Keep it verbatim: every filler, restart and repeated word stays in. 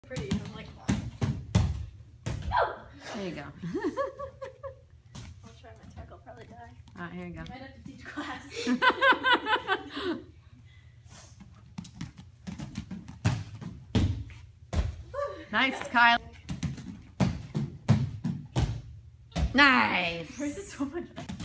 Pretty. I'm like, there you go. I'll try my tech. I'll probably die. All right, here you go. I might have to teach class. Nice, Kyle. Nice. Where's it so much?